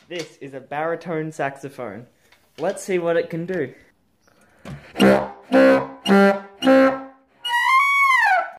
This is a baritone saxophone. Let's see what it can do.